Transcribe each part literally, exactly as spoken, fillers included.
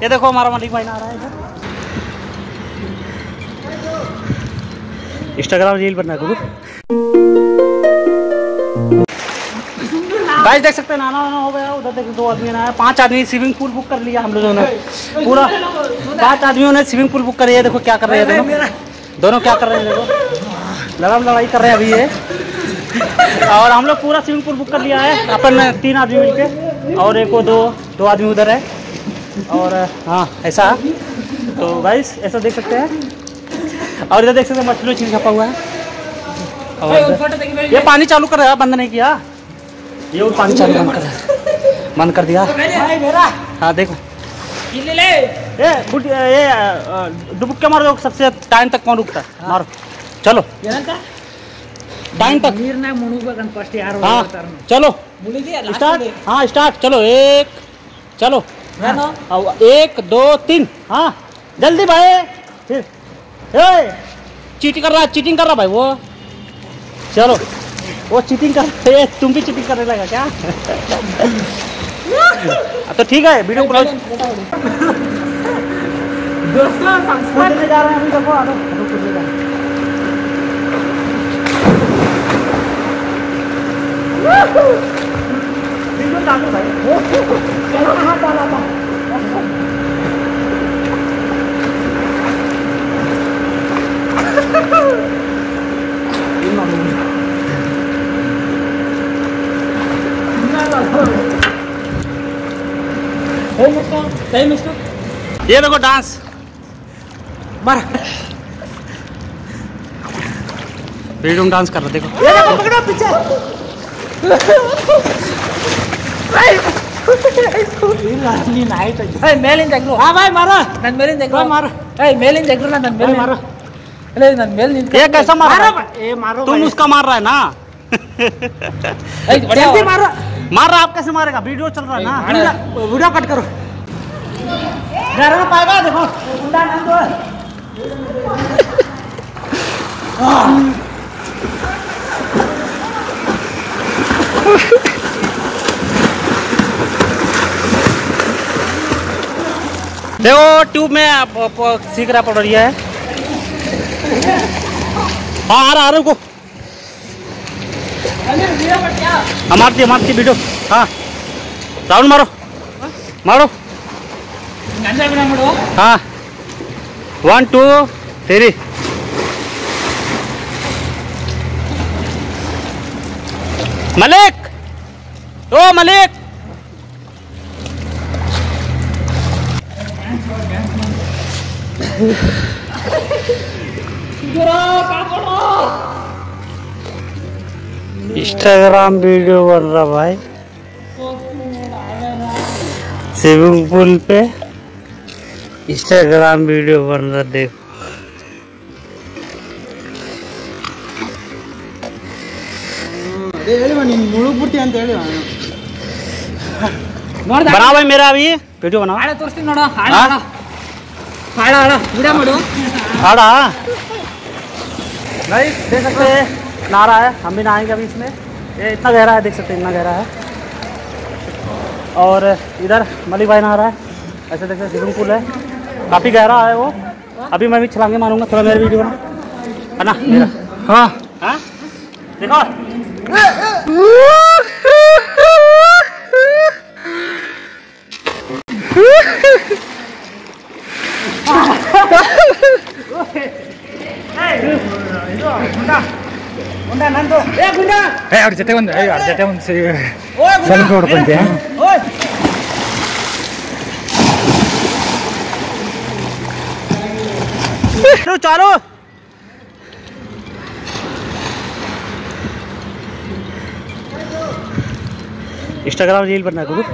ये देखो हमारा मलिक भाई नहा रहा है इधर। इंस्टाग्राम रील बनना गुरु। गाइस देख सकते हैं नहाना वाना हो गया। उधर देखो दो आदमी नहाया, पांच आदमी स्विमिंग पूल बुक कर लिया हम लोगों ने पूरा। पांच आदमियों ने स्विमिंग पूल बुक कर लिया। देखो क्या कर रहे हैं दोनों दोनों क्या कर रहे हैं, देखो लड़ाई लड़ाई कर रहे हैं अभी ये। और हम लोग पूरा स्विमिंग पूल बुक कर लिया है अपन तीन आदमी मिलके, और एक वो दो दो आदमी उधर है। और हाँ ऐसा, तो गाइस ऐसा देख सकते हैं। और इधर देख सकते हैं मछली चीज छपा हुआ है। और ये पानी चालू कर रहा है, बंद नहीं किया। ये पानी चालू बंद कर बंद कर दिया। हाँ देखो ये ये डुबुक्के मारो, सबसे टाइम तक कौन रुकता है मारो। चलो टाइम तक। हाँ चलो स्टार्ट। हाँ स्टार्ट चलो। एक चलो एक दो तीन। हाँ जल्दी भाई। फिर चीटिंग कर रहा चीटिंग कर रहा भाई वो। चलो वो चीटिंग कर, तुम भी चीटिंग करने लगा क्या? तो ठीक है वीडियो क्लोज। दोस्तों कूदने जा रहे हैं अभी। देखो आदो कूदने जा रहे हैं। वीडियो चालू भाई। हाथ डाला था। ये देखो डांस मार। वीडियो में डांस कर रहा देखो। ये देखो पकड़ो पीछे। ಮೇಲಿಂದ ತೆಗ್ರು। ಹಾ ಭಾई मारो ನನ್ನ ಮೇಲಿಂದ ತೆಗ್ರು मारो। ए ಮೇಲಿಂದ ತೆಗ್ರು ನನ್ನ ಮೇಲೆ मारो। ले ನನ್ನ ಮೇಲೆ ನಿಂತು ये कैसा मार रहा है? ए मारो तुम उसका मार रहा है ना। जल्दी मारो। मार रहा आप कैसे मारेगा? वीडियो चल रहा है ना। वीडियो कट करो। घर में पाएगा देखो गुंडा नंद। देखो ट्यूब में सीख रहा पड़ रही है। हाँ आ रहा आ रहा को हमारी हमारी वीडियो। हाँ राउंड मारो मारो। हाँ वन टू थ्री। मलिक ओ मलिक इंस्टाग्राम वीडियो बन रहा भाई स्विमिंग पूल पे। इंस्टाग्राम वीडियो बन रहा देखो। बना भाई मेरा अभी वीडियो बनाओ। हाड़ा गाइस देख सकते हैं नहा रहा है। हम भी नहाएंगे अभी इसमें। ये इतना गहरा है, देख सकते हैं इतना गहरा है। और इधर मलिक भाई नहा रहा है। ऐसे देखते हैं स्विमिंग पूल है, काफ़ी गहरा है वो। अभी मैं भी छलांगे मारूंगा थोड़ा। मेरा वीडियो बना है ना मेरा। हाँ हाँ देखो ಅವ್ರ ಜೊತೆ ಒಂದು ಅವ್ರ ಜೊತೆ ಒಂದು ಸೆಲ್ಫಿ ಹೊಡ್ಕೊಂತೀಯ? चालो इंस्टाग्राम रील बनना गुरु।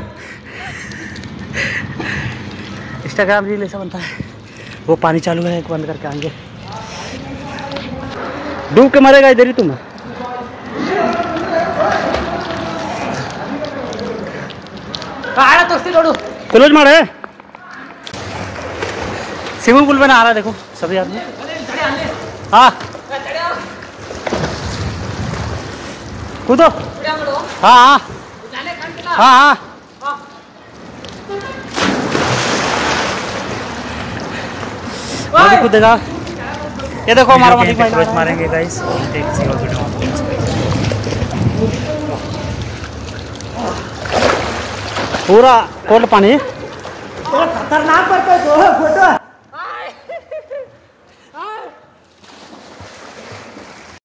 इंस्टाग्राम रील ऐसा बनता है। वो पानी चालू है, एक बंद करके आएंगे। डूब के मरेगा इधर ही तुम। क्लोज मार है। स्विमिंग पूल में नहा रहा है देखो सभी आदमी। हाँ कूदो। हाँ हाँ हाँ हाँ नहीं कूदेगा। ये देखो हमारा मलिक भाई अप्रोच मारेंगे गाइस, एक सी और वीडियो में। पूरा कोल्ड पानी खतरनाक पर फोटो